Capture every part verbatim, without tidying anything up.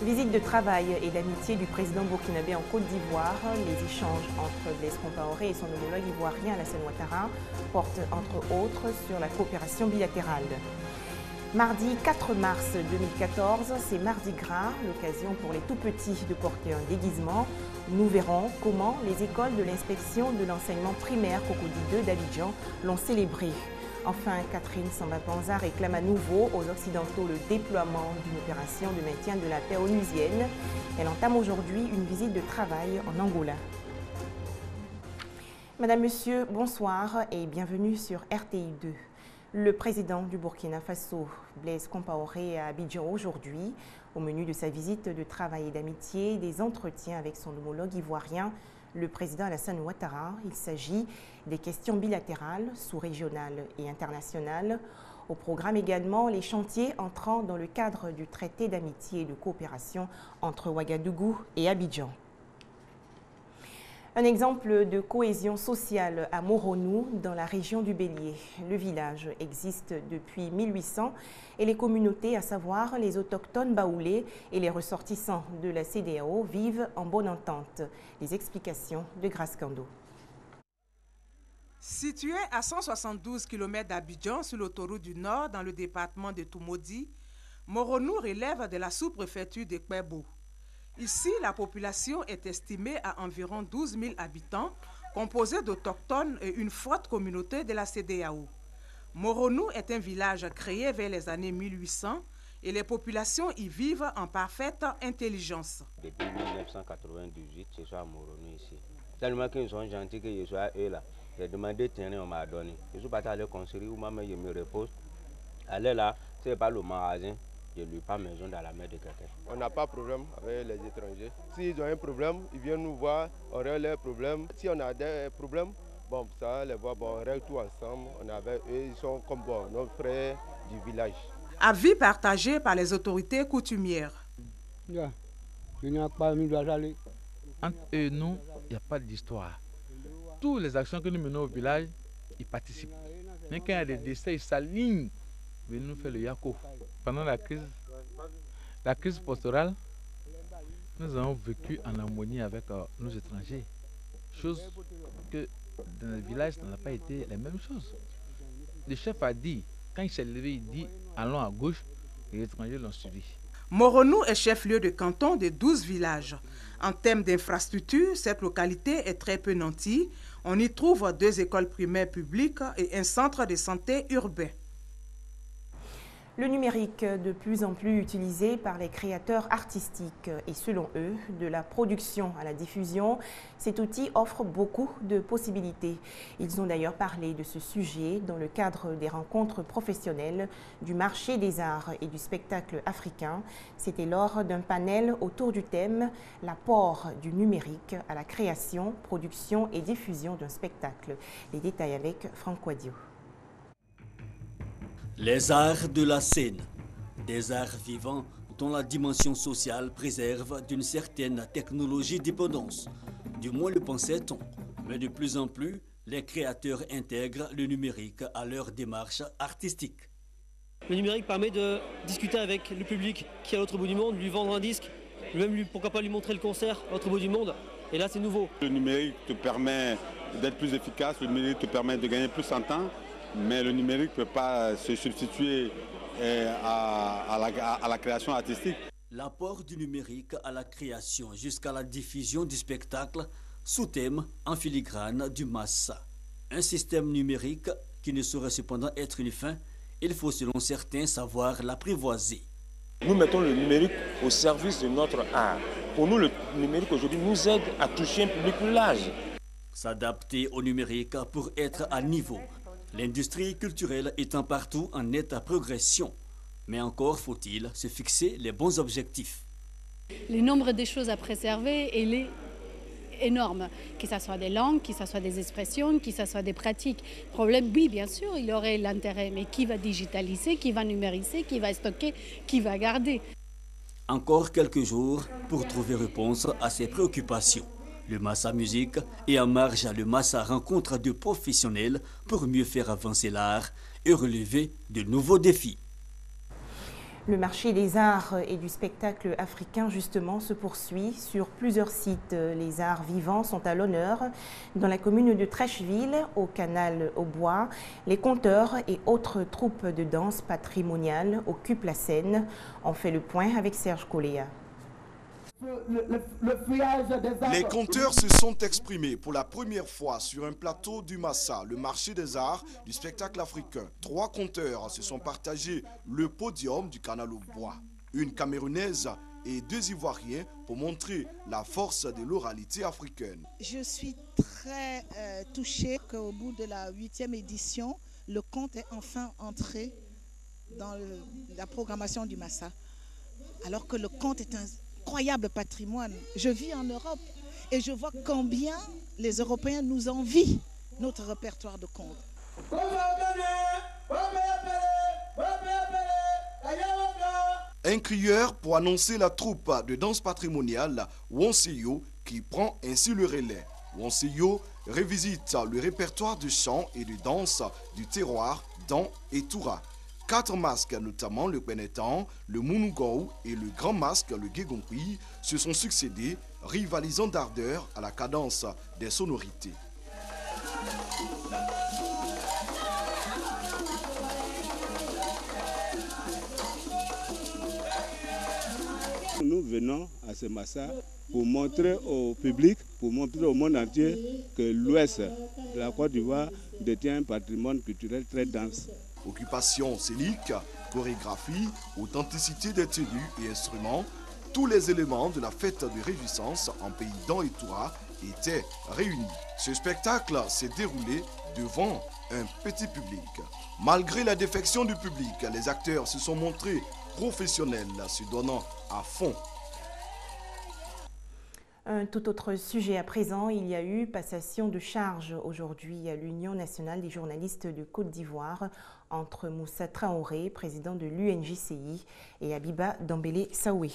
Visite de travail et d'amitié du président burkinabé en Côte d'Ivoire. Les échanges entre Blaise Compaoré et son homologue ivoirien Alassane Ouattara portent entre autres sur la coopération bilatérale. Mardi quatre mars deux mille quatorze, c'est Mardi Gras, l'occasion pour les tout-petits de porter un déguisement. Nous verrons comment les écoles de l'inspection de l'enseignement primaire Cocody deux d'Abidjan l'ont célébré. Enfin, Catherine Samba-Panza réclame à nouveau aux Occidentaux le déploiement d'une opération de maintien de la paix onusienne. Elle entame aujourd'hui une visite de travail en Angola. Madame, Monsieur, bonsoir et bienvenue sur R T I deux. Le président du Burkina Faso, Blaise Compaoré, est à Abidjan aujourd'hui. Au menu de sa visite de travail et d'amitié, des entretiens avec son homologue ivoirien, le président Alassane Ouattara. Il s'agit des questions bilatérales, sous-régionales et internationales. Au programme également, les chantiers entrant dans le cadre du traité d'amitié et de coopération entre Ouagadougou et Abidjan. Un exemple de cohésion sociale à Moronou, dans la région du Bélier. Le village existe depuis mille huit cents et les communautés, à savoir les autochtones baoulés et les ressortissants de la C E D E A O, vivent en bonne entente. Les explications de Grace Kando. Situé à cent soixante-douze kilomètres d'Abidjan, sur l'autoroute du Nord, dans le département de Toumoudi, Moronou relève de la sous-préfecture de Kpebo. Ici, la population est estimée à environ douze mille habitants, composée d'autochtones et une forte communauté de la C E D E A O. Moronou est un village créé vers les années mille huit cents et les populations y vivent en parfaite intelligence. Depuis mille neuf cent quatre-vingt-dix-huit, je suis à Moronou ici. Tellement qu'ils sont gentils que je suis à eux là. J'ai demandé terrain, on m'a donné. Je suis parti à leur construire où maman je me repose. Aller là, c'est pas le magasin. Je ne lui pas maison dans la mer de quelqu'un. On n'a pas de problème avec les étrangers. S'ils ont un problème, ils viennent nous voir, on règle leurs problèmes. Si on a des problèmes, bon, ça, les voit, bon, on règle tout ensemble. On est avec eux, ils sont comme bon, nos frères du village. Avis partagé par les autorités coutumières. Entre eux et nous, il n'y a pas d'histoire. Toutes les actions que nous menons au village, ils participent. Même quand il y a des décès, ils s'alignent. Venez nous faire le yako. Pendant la crise, la crise pastorale, nous avons vécu en harmonie avec euh, nos étrangers. Chose que dans le village, ça n'a pas été la même chose. Le chef a dit, quand il s'est levé, il dit allons à gauche, et les étrangers l'ont suivi. Moronou est chef-lieu de canton de douze villages. En termes d'infrastructures, cette localité est très peu nantie. On y trouve deux écoles primaires publiques et un centre de santé urbain. Le numérique, de plus en plus utilisé par les créateurs artistiques et selon eux, de la production à la diffusion, cet outil offre beaucoup de possibilités. Ils ont d'ailleurs parlé de ce sujet dans le cadre des rencontres professionnelles du marché des arts et du spectacle africain. C'était lors d'un panel autour du thème « L'apport du numérique à la création, production et diffusion d'un spectacle ». Les détails avec Franck Quadio. Les arts de la scène, des arts vivants dont la dimension sociale préserve d'une certaine technologie dépendance. Du moins le pensait-on, mais de plus en plus, les créateurs intègrent le numérique à leur démarche artistique. Le numérique permet de discuter avec le public qui est à l'autre bout du monde, lui vendre un disque, même lui, pourquoi pas lui montrer le concert à l'autre bout du monde. Et là, c'est nouveau. Le numérique te permet d'être plus efficace, le numérique te permet de gagner plus en temps. Mais le numérique ne peut pas se substituer à, à, la, à la création artistique. L'apport du numérique à la création jusqu'à la diffusion du spectacle sous thème en filigrane du massa. Un système numérique qui ne saurait cependant être une fin, il faut selon certains savoir l'apprivoiser. Nous mettons le numérique au service de notre art. Pour nous, le numérique aujourd'hui nous aide à toucher un public plus large. S'adapter au numérique pour être à niveau. L'industrie culturelle étant partout en nette progression. Mais encore faut-il se fixer les bons objectifs. Le nombre de choses à préserver, il est énorme. Que ce soit des langues, que ce soit des expressions, que ce soit des pratiques. Problème, oui, bien sûr, il aurait l'intérêt. Mais qui va digitaliser, qui va numériser, qui va stocker, qui va garder? Encore quelques jours pour trouver réponse à ces préoccupations. Le Massa Musique et en marge le Massa rencontre de professionnels pour mieux faire avancer l'art et relever de nouveaux défis. Le marché des arts et du spectacle africain, justement, se poursuit sur plusieurs sites. Les arts vivants sont à l'honneur. Dans la commune de Trècheville, au canal au Bois, les conteurs et autres troupes de danse patrimoniale occupent la scène. On fait le point avec Serge Coléa. Le, le, le des arts. Les conteurs se sont exprimés pour la première fois sur un plateau du Massa, le marché des arts du spectacle africain. Trois conteurs se sont partagés le podium du canal au Bois. Une Camerounaise et deux Ivoiriens pour montrer la force de l'oralité africaine. Je suis très euh, touchée qu'au bout de la huitième édition, le conte est enfin entré dans le, la programmation du Massa. Alors que le conte est un incroyable patrimoine. Je vis en Europe et je vois combien les Européens nous envient notre répertoire de contes. Un crieur pour annoncer la troupe de danse patrimoniale Wonseyo qui prend ainsi le relais. Wonseyo revisite le répertoire de chants et de danse du terroir dans et Toura. Quatre masques, notamment le Benetan, le Mounugou et le grand masque, le Guégonkui, se sont succédés, rivalisant d'ardeur à la cadence des sonorités. Nous venons à ce Massa pour montrer au public, pour montrer au monde entier que l'ouest de la Côte d'Ivoire détient un patrimoine culturel très dense. Occupation scénique, chorégraphie, authenticité des tenues et instruments, tous les éléments de la fête de réjouissance en pays d'An et Toura étaient réunis. Ce spectacle s'est déroulé devant un petit public. Malgré la défection du public, les acteurs se sont montrés professionnels, se donnant à fond. Un tout autre sujet à présent, il y a eu passation de charges aujourd'hui à l'Union nationale des journalistes de Côte d'Ivoire entre Moussa Traoré, président de l'U N J C I, et Abiba Dambélé Saoué.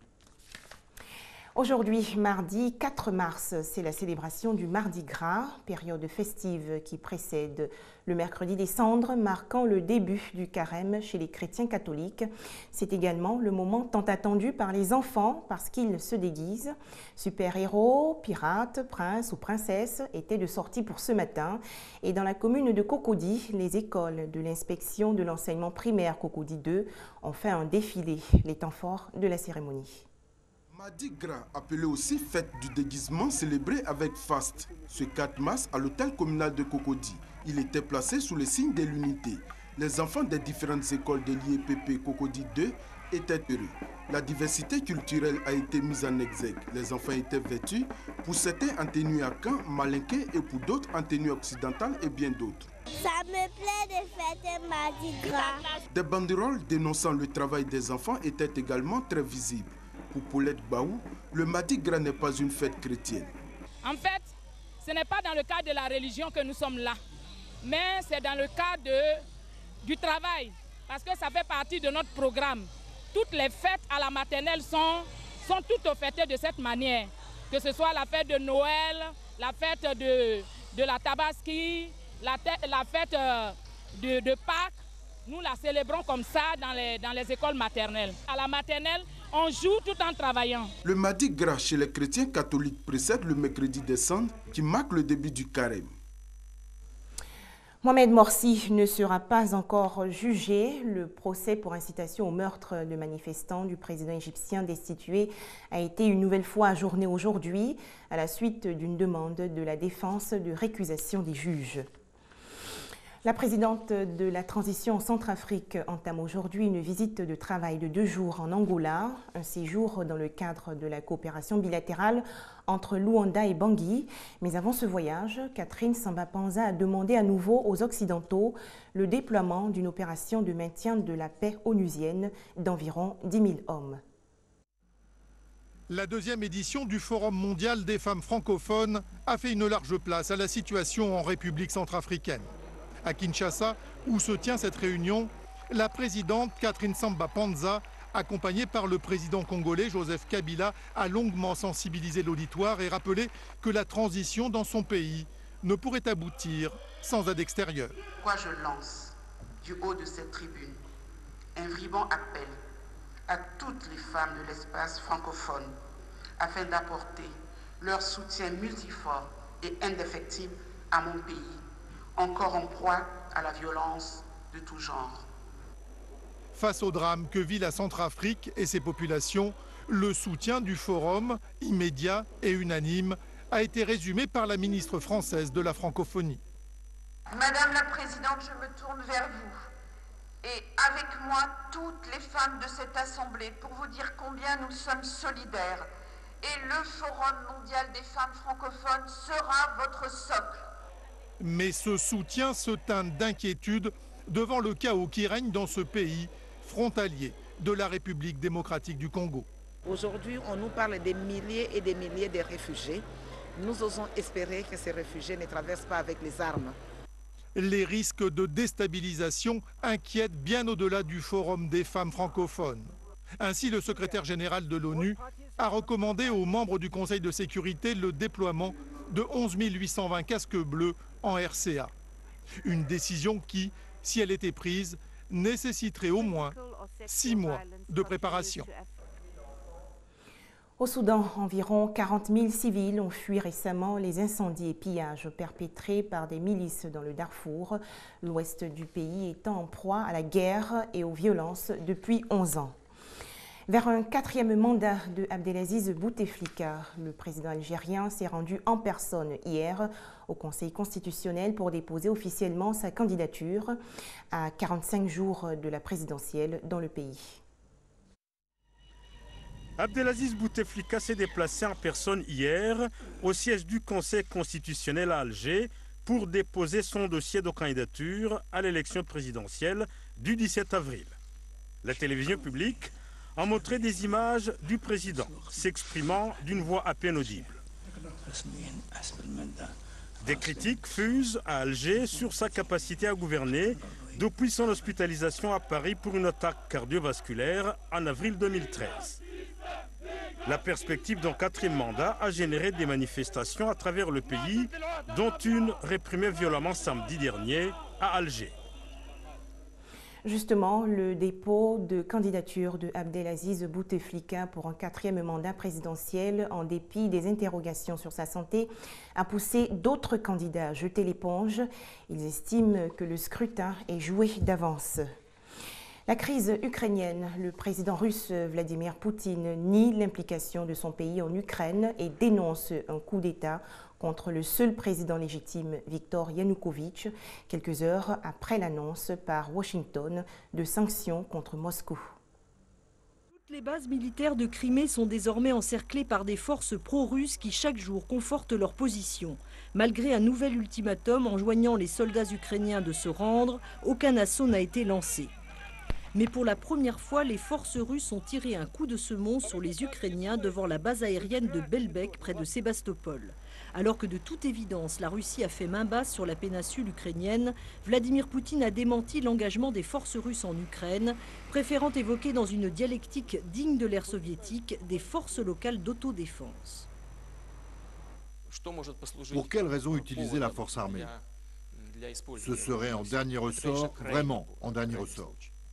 Aujourd'hui, mardi quatre mars, c'est la célébration du Mardi Gras, période festive qui précède le mercredi des cendres, marquant le début du carême chez les chrétiens catholiques. C'est également le moment tant attendu par les enfants parce qu'ils se déguisent. Super-héros, pirates, princes ou princesses étaient de sortie pour ce matin. Et dans la commune de Cocody, les écoles de l'inspection de l'enseignement primaire Cocody deux ont fait un défilé, les temps forts de la cérémonie. Mardi Gras, appelé aussi fête du déguisement, célébré avec faste. Ce quatre mars, à l'hôtel communal de Cocody, il était placé sous le signe de l'unité. Les enfants des différentes écoles de l'I E P P Cocody deux étaient heureux. La diversité culturelle a été mise en exergue. Les enfants étaient vêtus, pour certains en tenue à Caen, malinqués et pour d'autres en tenue occidentale et bien d'autres. Ça me plaît de fêter Mardi Gras. Des banderoles dénonçant le travail des enfants étaient également très visibles. Pour Paulette Baou, le Mardi Gras n'est pas une fête chrétienne. En fait, ce n'est pas dans le cadre de la religion que nous sommes là, mais c'est dans le cadre de, du travail, parce que ça fait partie de notre programme. Toutes les fêtes à la maternelle sont, sont toutes fêtées de cette manière, que ce soit la fête de Noël, la fête de, de la Tabaski, la, la fête de, de Pâques. Nous la célébrons comme ça dans les, dans les écoles maternelles. À la maternelle, on joue tout en travaillant. Le Mardi Gras chez les chrétiens catholiques précède le mercredi des cendres qui marque le début du carême. Mohamed Morsi ne sera pas encore jugé. Le procès pour incitation au meurtre de manifestants du président égyptien destitué a été une nouvelle fois ajourné aujourd'hui à la suite d'une demande de la défense de récusation des juges. La présidente de la transition en Centrafrique entame aujourd'hui une visite de travail de deux jours en Angola, un séjour dans le cadre de la coopération bilatérale entre Luanda et Bangui. Mais avant ce voyage, Catherine Samba-Panza a demandé à nouveau aux Occidentaux le déploiement d'une opération de maintien de la paix onusienne d'environ dix mille hommes. La deuxième édition du Forum mondial des femmes francophones a fait une large place à la situation en République centrafricaine. À Kinshasa, où se tient cette réunion, la présidente Catherine Samba-Panza, accompagnée par le président congolais Joseph Kabila, a longuement sensibilisé l'auditoire et rappelé que la transition dans son pays ne pourrait aboutir sans aide extérieure. Pourquoi je lance du haut de cette tribune un vibrant appel à toutes les femmes de l'espace francophone afin d'apporter leur soutien multiforme et indéfectible à mon pays, encore en proie à la violence de tout genre. Face au drame que vit la Centrafrique et ses populations, le soutien du Forum, immédiat et unanime, a été résumé par la ministre française de la francophonie. Madame la Présidente, je me tourne vers vous et avec moi toutes les femmes de cette Assemblée pour vous dire combien nous sommes solidaires. Et le Forum mondial des femmes francophones sera votre socle. Mais ce soutien se teinte d'inquiétude devant le chaos qui règne dans ce pays frontalier de la République démocratique du Congo. Aujourd'hui, on nous parle des milliers et des milliers de réfugiés. Nous osons espérer que ces réfugiés ne traversent pas avec les armes. Les risques de déstabilisation inquiètent bien au-delà du Forum des femmes francophones. Ainsi, le secrétaire général de l'ONU a recommandé aux membres du Conseil de sécurité le déploiement de onze mille huit cent vingt casques bleus en R C A. Une décision qui, si elle était prise, nécessiterait au moins six mois de préparation. Au Soudan, environ quarante mille civils ont fui récemment les incendies et pillages perpétrés par des milices dans le Darfour, l'ouest du pays étant en proie à la guerre et aux violences depuis onze ans. Vers un quatrième mandat de Abdelaziz Bouteflika, le président algérien s'est rendu en personne hier au Conseil constitutionnel pour déposer officiellement sa candidature à quarante-cinq jours de la présidentielle dans le pays. Abdelaziz Bouteflika s'est déplacé en personne hier au siège du Conseil constitutionnel à Alger pour déposer son dossier de candidature à l'élection présidentielle du dix-sept avril. La télévision publique a montré des images du président s'exprimant d'une voix à peine audible. Des critiques fusent à Alger sur sa capacité à gouverner depuis son hospitalisation à Paris pour une attaque cardiovasculaire en avril deux mille treize. La perspective d'un quatrième mandat a généré des manifestations à travers le pays, dont une réprimée violemment samedi dernier à Alger. Justement, le dépôt de candidature de Abdelaziz Bouteflika pour un quatrième mandat présidentiel, en dépit des interrogations sur sa santé, a poussé d'autres candidats à jeter l'éponge. Ils estiment que le scrutin est joué d'avance. La crise ukrainienne, le président russe Vladimir Poutine nie l'implication de son pays en Ukraine et dénonce un coup d'État contre le seul président légitime, Viktor Yanukovych, quelques heures après l'annonce par Washington de sanctions contre Moscou. Toutes les bases militaires de Crimée sont désormais encerclées par des forces pro-russes qui chaque jour confortent leur position. Malgré un nouvel ultimatum enjoignant les soldats ukrainiens de se rendre, aucun assaut n'a été lancé. Mais pour la première fois, les forces russes ont tiré un coup de semonce sur les Ukrainiens devant la base aérienne de Belbek près de Sébastopol. Alors que de toute évidence, la Russie a fait main basse sur la péninsule ukrainienne, Vladimir Poutine a démenti l'engagement des forces russes en Ukraine, préférant évoquer dans une dialectique digne de l'ère soviétique des forces locales d'autodéfense. Pour quelle raison utiliser la force armée? Ce serait en dernier ressort, vraiment en dernier ressort.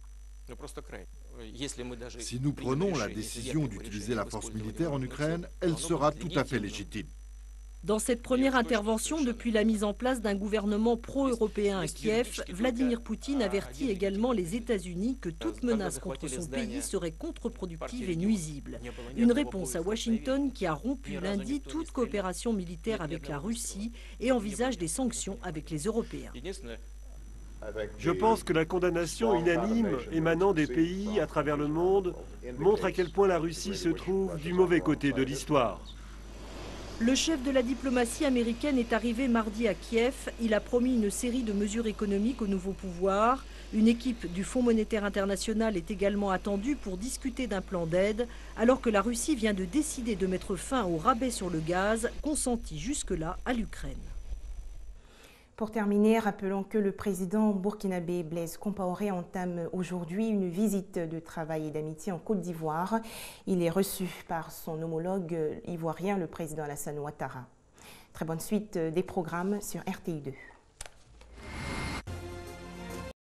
Si nous prenons la décision d'utiliser la force militaire en Ukraine, elle sera tout à fait légitime. Dans cette première intervention depuis la mise en place d'un gouvernement pro-européen à Kiev, Vladimir Poutine avertit également les États-Unis que toute menace contre son pays serait contre-productive et nuisible. Une réponse à Washington qui a rompu lundi toute coopération militaire avec la Russie et envisage des sanctions avec les Européens. Je pense que la condamnation unanime émanant des pays à travers le monde montre à quel point la Russie se trouve du mauvais côté de l'histoire. Le chef de la diplomatie américaine est arrivé mardi à Kiev. Il a promis une série de mesures économiques au nouveau pouvoir. Une équipe du Fonds monétaire international est également attendue pour discuter d'un plan d'aide, alors que la Russie vient de décider de mettre fin au rabais sur le gaz consenti jusque-là à l'Ukraine. Pour terminer, rappelons que le président burkinabé Blaise Compaoré entame aujourd'hui une visite de travail et d'amitié en Côte d'Ivoire. Il est reçu par son homologue ivoirien, le président Alassane Ouattara. Très bonne suite des programmes sur R T I deux.